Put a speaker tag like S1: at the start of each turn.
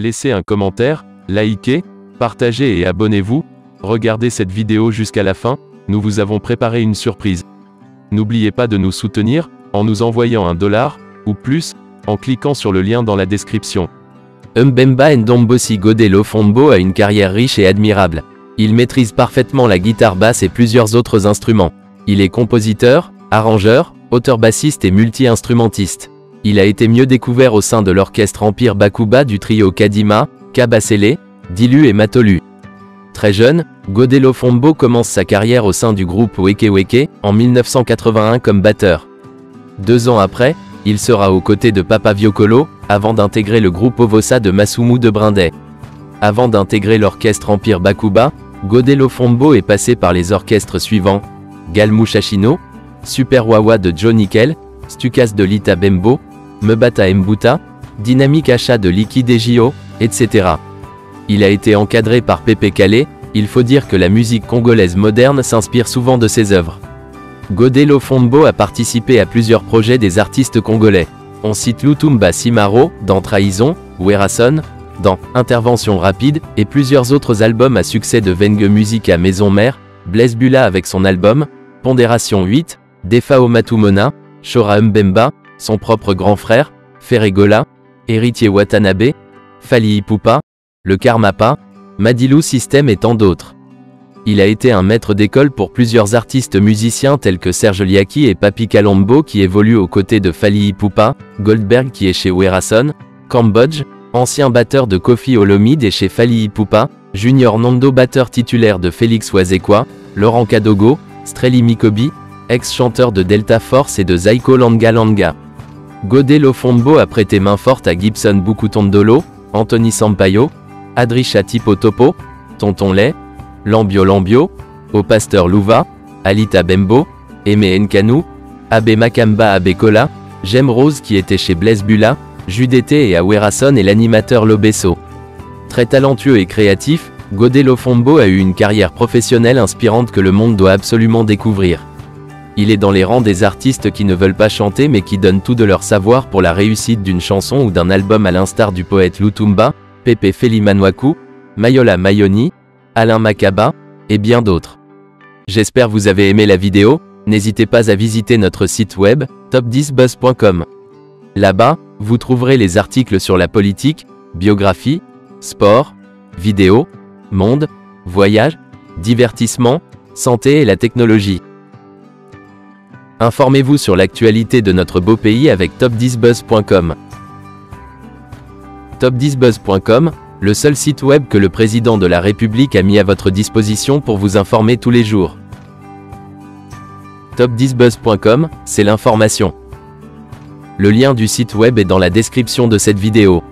S1: Laissez un commentaire, likez, partagez et abonnez-vous. Regardez cette vidéo jusqu'à la fin, nous vous avons préparé une surprise. N'oubliez pas de nous soutenir, en nous envoyant $1 ou plus, en cliquant sur le lien dans la description.
S2: Mbemba Ndombosi Godé Lofombo a une carrière riche et admirable. Il maîtrise parfaitement la guitare basse et plusieurs autres instruments. Il est compositeur, arrangeur, auteur-bassiste et multi-instrumentiste. Il a été mieux découvert au sein de l'orchestre Empire Bakuba du trio Kadima, Kabasele, Dilu et Matolu. Très jeune, Godé Lofombo commence sa carrière au sein du groupe Weke Weke, en 1981 comme batteur. 2 ans après, il sera aux côtés de Papa Viocolo, avant d'intégrer le groupe Ovosa de Masumu de Brinday. Avant d'intégrer l'orchestre Empire Bakuba, Godé Lofombo est passé par les orchestres suivants: Galmushashino, Super Wawa de Joe Nickel, Stukas de Lita Bembo, Mbata Mbuta, Dynamic Achat de Liki Dejio, etc. Il a été encadré par Pepe Kale. Il faut dire que la musique congolaise moderne s'inspire souvent de ses œuvres. Godé Lofombo a participé à plusieurs projets des artistes congolais. On cite Lutumba Simaro, dans Trahison, Werason, dans Intervention rapide, et plusieurs autres albums à succès de Venge Musica Maison Mère, Blaise Bula avec son album, Pondération 8, Defao Matumona, Shora Mbemba, son propre grand frère, Ferregola, Héritier Watanabe, Fally Ipupa, Le Karmapa, Madilu System et tant d'autres. Il a été un maître d'école pour plusieurs artistes musiciens tels que Serge Liaki et Papi Kalombo qui évoluent aux côtés de Fally Ipupa, Goldberg qui est chez Werason, Cambodge, ancien batteur de Kofi Olomide et chez Fally Ipupa, Junior Nondo batteur titulaire de Félix Wazekwa, Laurent Kadogo, Streli Mikobi, ex-chanteur de Delta Force et de Zaiko Langa Langa. Godé Lofombo a prêté main forte à Gibson Bukutondolo, Anthony Sampaio, Adrisha Tipo Topo, Tonton Lay, Lambio Lambio, Au Pasteur Louva, Alita Bembo, Aimé Nkanou, Abe Makamba Abe Kola, Jem Rose qui était chez Blaise Bula, Judété et à Werason et l'animateur Lobesso. Très talentueux et créatif, Godé Lofombo a eu une carrière professionnelle inspirante que le monde doit absolument découvrir. Il est dans les rangs des artistes qui ne veulent pas chanter mais qui donnent tout de leur savoir pour la réussite d'une chanson ou d'un album à l'instar du poète Lutumba, Pepe Felimanwaku, Mayola Mayoni, Alain Makaba, et bien d'autres. J'espère vous avez aimé la vidéo, n'hésitez pas à visiter notre site web, top10buzz.com. Là-bas, vous trouverez les articles sur la politique, biographie, sport, vidéo, monde, voyage, divertissement, santé et la technologie. Informez-vous sur l'actualité de notre beau pays avec top10buzz.com. top10buzz.com, le seul site web que le président de la République a mis à votre disposition pour vous informer tous les jours. top10buzz.com, c'est l'information. Le lien du site web est dans la description de cette vidéo.